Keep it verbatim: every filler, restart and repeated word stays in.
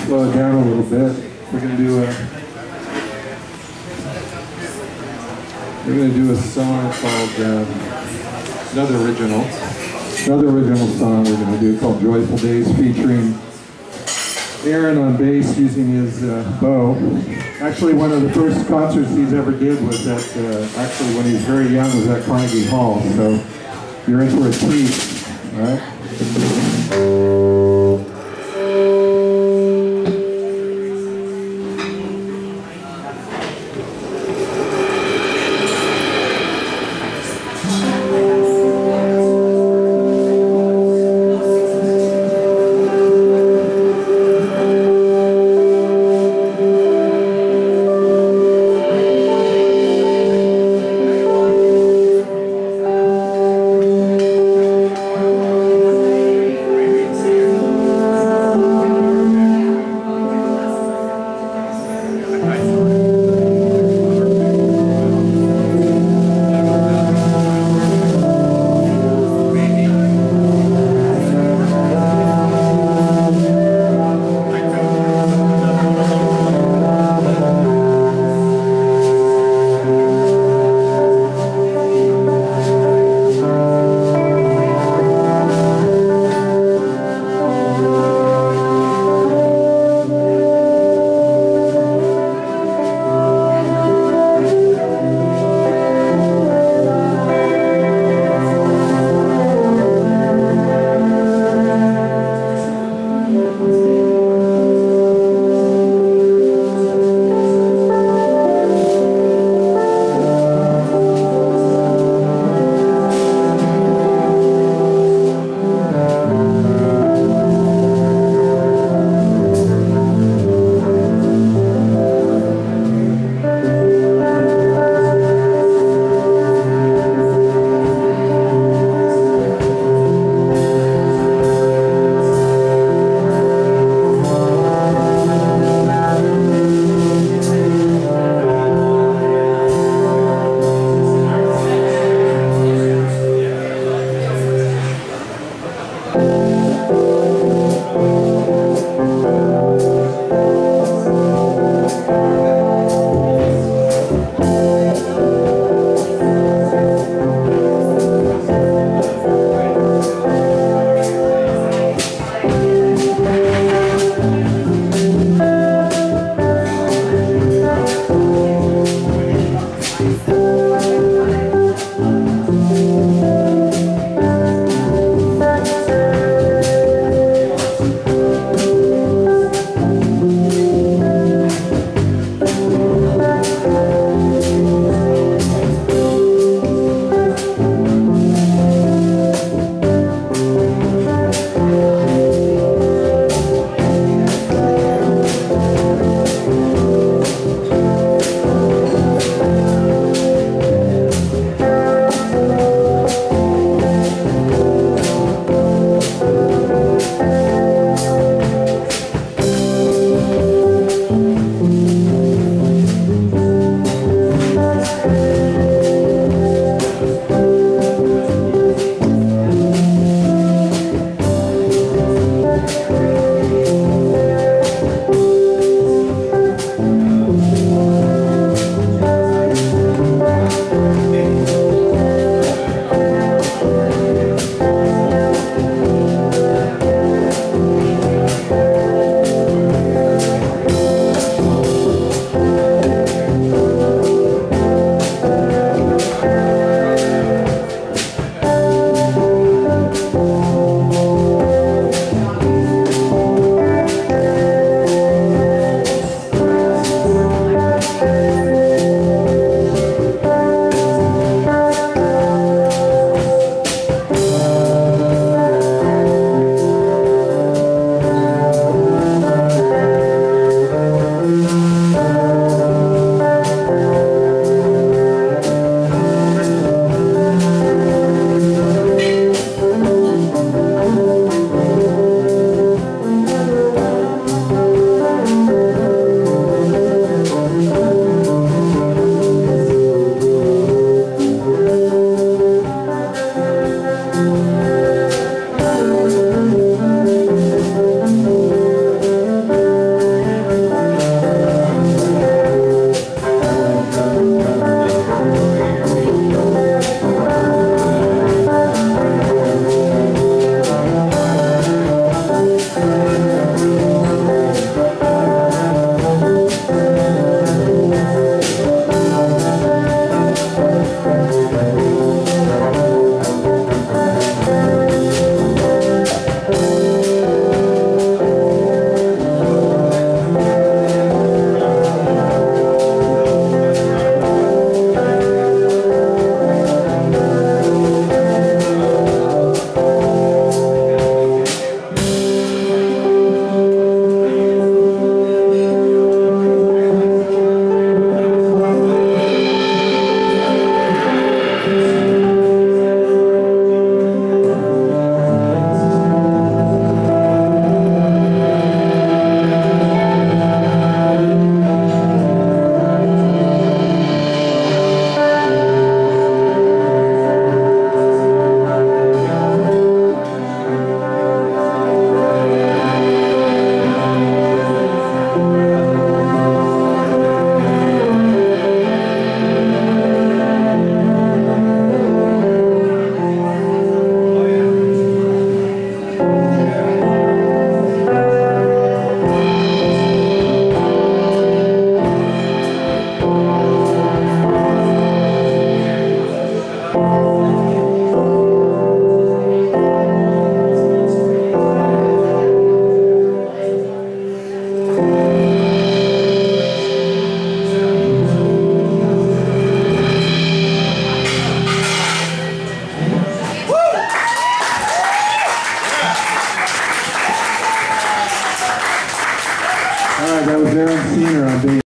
slow it down a little bit. We're gonna do a we're gonna do a song called um, another original, another original song we're gonna do called "Joyful Days," featuring Aaron on bass using his uh, bow. Actually, one of the first concerts he's ever did was at uh, actually when he was very young was at Carnegie Hall. So you're in for a treat, all right? All right, that was Aaron Senior on bass.